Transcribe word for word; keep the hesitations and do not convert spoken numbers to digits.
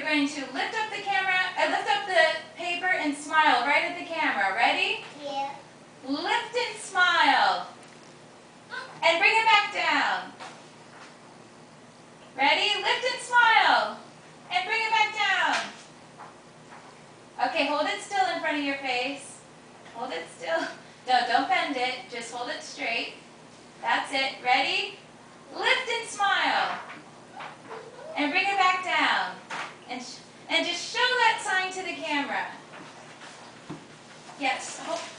going to lift up the camera, uh, lift up the paper and smile right at the camera. Ready? Yeah. Lift and smile. And bring it back down. Ready? Lift and smile. And bring it back down. Okay, hold it still in front of your face. Hold it still. No, don't bend it. Just hold it straight. That's it. Ready? Lift and smile. And bring it back down. And, sh and just show that sign to the camera. Yes. Hold